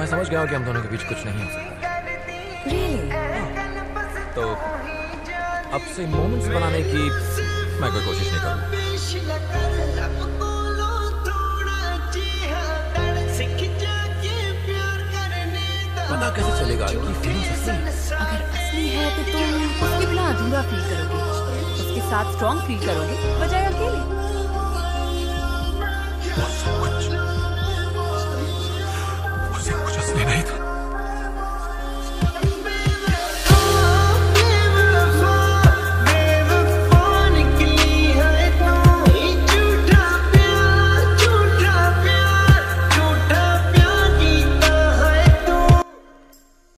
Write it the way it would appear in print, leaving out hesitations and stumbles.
मैं समझ गया हूँ कि हम दोनों के बीच कुछ नहीं हो सकता। तो अब से मोमेंट्स बनाने की मैं कोई कोशिश नहीं करूँगा। पता कैसे चलेगा कि फीलिंग असली? अगर असली है तो तुम उसके बिना अधूरा फील करोगे, उसके साथ स्ट्रॉन्ग फील करोगे, बजाय अकेले।